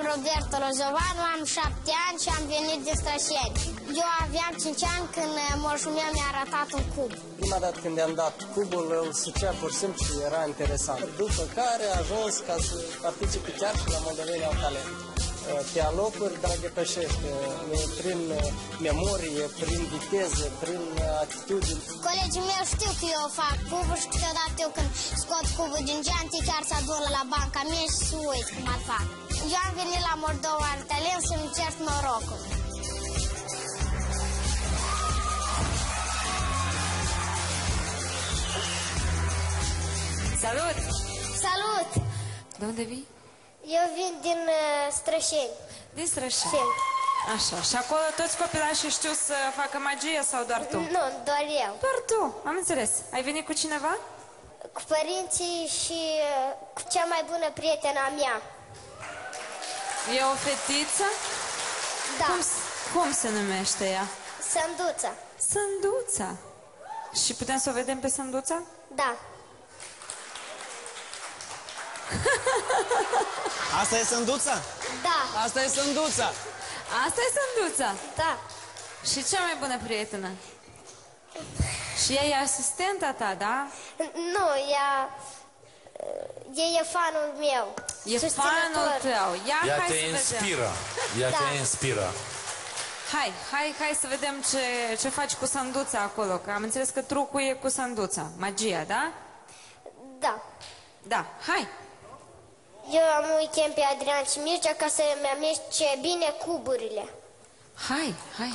Roberto Rozovanu, am 7 ani și am venit din Strășeni. Eu aveam 5 ani când moșul meu mi-a arătat un cub. Prima dată când i-am dat cubul, îl sucea pur și simplu și era interesant. După care a ajuns ca să participe chiar și la Moldoveni au talent. Pe alocuri, dar depășește prin memorie, prin viteză, prin atitudine. Colegii mei știu că eu fac cuburi și câteodată eu când scot cubul din geante, chiar să adună la banca mea și să uit cum ar fac. Eu am venit la Moldova are talent să-mi încerc norocul. Salut! Salut! De unde vii? Eu vin din Strășeni. Din Strășeni. Așa, și acolo toți copilașii știu să facă magie sau doar tu? Nu, doar eu. Doar tu, am înțeles. Ai venit cu cineva? Cu părinții și cu cea mai bună prietena mea. E o fetiță? Da. Cum se numește ea? Sânduța. Sânduța. Și putem să o vedem pe Sânduța? Da. Asta e Sânduța? Da. Asta e Sânduța. Asta e Sânduța? Da. Și cea mai bună prietenă? Și ea e asistenta ta, da? Nu, e fanul meu. E fanul tău. Ea hai te să inspiră. Ea te inspiră. Hai să vedem ce faci cu Sânduța acolo. Că am înțeles că trucul e cu Sânduța. Magia, da? Da. Da, hai. Eu am weekend pe Adrian și Mircea ca să-mi amestece bine cuburile. Hai.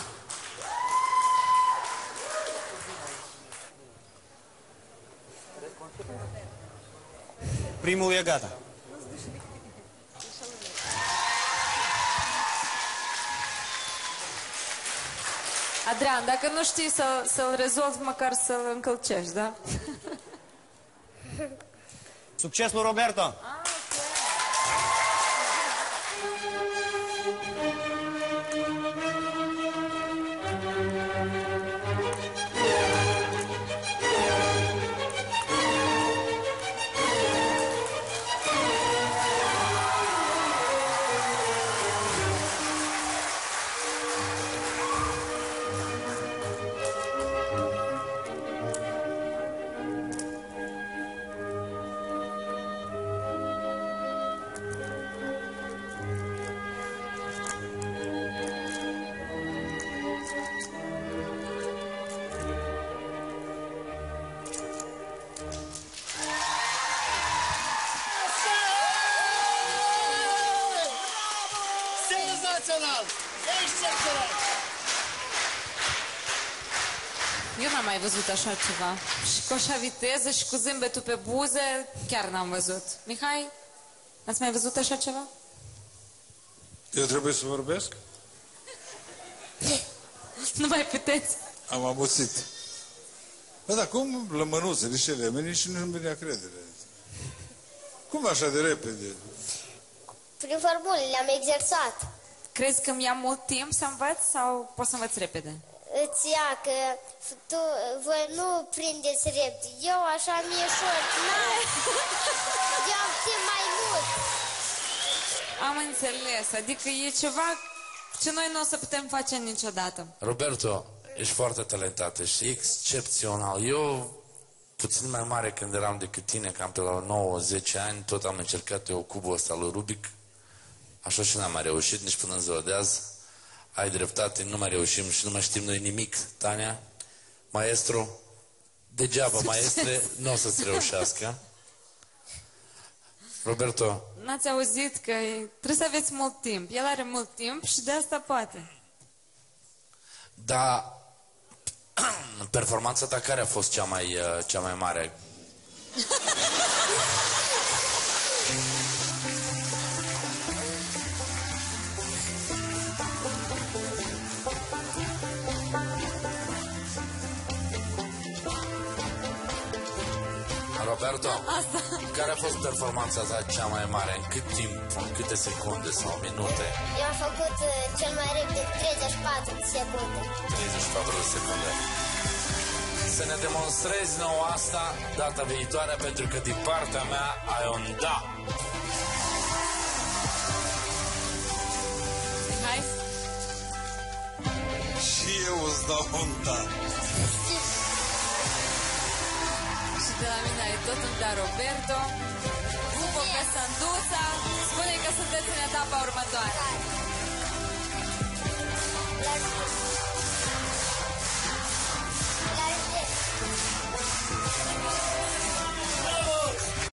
Primul e gata. Adrian, dacă nu știi să-l rezolvi, măcar să-l încălcești, da? Succes lui Roberto! Eu n-am mai văzut așa ceva. Și cu așa viteză și cu zâmbetul pe buze, chiar n-am văzut. Mihai, ați mai văzut așa ceva? Eu trebuie să vorbesc? Nu mai puteți. Am amuțit. Bă, dar cum lămânuțele și remeni și nu-mi venea credere? Cum așa de repede? Prin formule le-am exersat. Crezi că mi-am mult timp să învăț sau pot să învăț repede? Îți ia că voi nu prindeți repede. Eu așa mi-e șort. Eu am timp mai mult. Am înțeles. Adică e ceva ce noi nu o să putem face niciodată. Roberto, ești foarte talentat, ești excepțional. Eu, puțin mai mare când eram decât tine, cam pe la 9-10 ani, tot am încercat eu cubul ăsta lui Rubic. Așa și n-am mai reușit, nici până în ziua de azi. Ai dreptate, nu mai reușim și nu mai știm noi nimic, Tania. Maestru, degeaba maestre, nu o să-ți reușească. Roberto. N-ați auzit că trebuie să aveți mult timp. El are mult timp și de asta poate. Dar performanța ta care a fost cea mai mare? Roberto, care a fost performanța ta cea mai mare? În cât timp? În câte secunde sau minute? Eu am făcut cel mai repede 34 de secunde. 34 de secunde. Să ne demonstrezi nouă asta data viitoare, pentru că din partea mea ai un da. să-ți dau un da. Și de la mine ai tot îmi da Roberto. Pupă pe Sanduța. Spune că sunteți în etapa următoare.